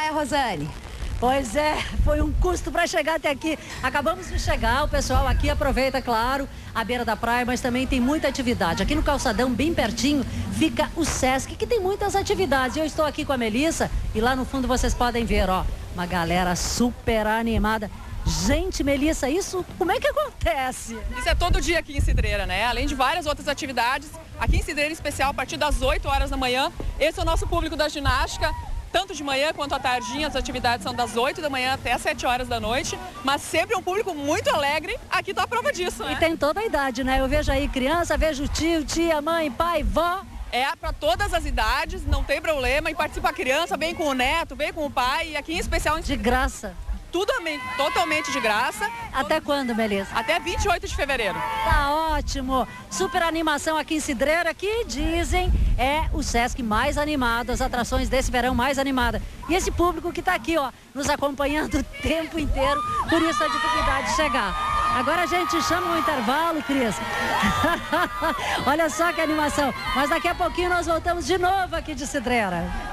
né, Rosane? Pois é, foi um custo para chegar até aqui. Acabamos de chegar, o pessoal aqui aproveita, claro, a beira da praia, mas também tem muita atividade. Aqui no calçadão, bem pertinho, fica o Sesc, que tem muitas atividades. Eu estou aqui com a Melissa e lá no fundo vocês podem ver, ó, uma galera super animada. Gente, Melissa, isso como é que acontece? Isso é todo dia aqui em Cidreira, né? Além de várias outras atividades, aqui em Cidreira em especial, a partir das 8 horas da manhã, esse é o nosso público da ginástica. Tanto de manhã quanto à tardinha, as atividades são das 8 da manhã até as 7 horas da noite, mas sempre um público muito alegre, aqui tá a prova disso, né? E tem toda a idade, né? Eu vejo aí criança, vejo tio, tia, mãe, pai, vó. É para todas as idades, não tem problema, e participa a criança, vem com o neto, vem com o pai, e aqui em especial... De graça. Tudo totalmente de graça. Até quando, Melissa? Até 28 de fevereiro. Tá ótimo. Super animação aqui em Cidreira, que dizem é o Sesc mais animado, as atrações desse verão mais animada. E esse público que tá aqui, ó, nos acompanhando o tempo inteiro, por isso a dificuldade de chegar. Agora a gente chama um intervalo, Cris. Olha só que animação. Mas daqui a pouquinho nós voltamos de novo aqui de Cidreira.